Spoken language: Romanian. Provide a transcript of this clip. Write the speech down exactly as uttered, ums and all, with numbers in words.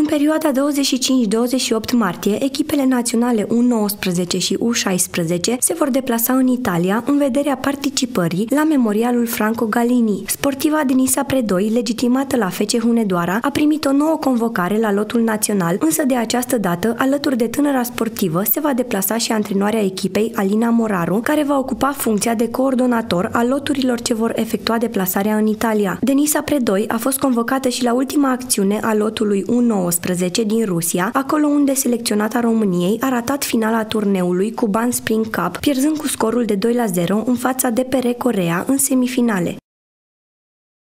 În perioada douăzeci și cinci - douăzeci și opt martie, echipele naționale U nouăsprezece și U șaisprezece se vor deplasa în Italia în vederea participării la memorialul Franco Galini. Sportiva Denisa Predoi, legitimată la F C Hunedoara, a primit o nouă convocare la lotul național, însă de această dată, alături de tânăra sportivă, se va deplasa și antrenoarea echipei, Alina Moraru, care va ocupa funcția de coordonator a loturilor ce vor efectua deplasarea în Italia. Denisa Predoi a fost convocată și la ultima acțiune a lotului U nouăsprezece din Rusia, acolo unde selecționata României a ratat finala turneului Cuban Spring Cup, pierzând cu scorul de doi la zero în fața D P R Coreea în semifinale.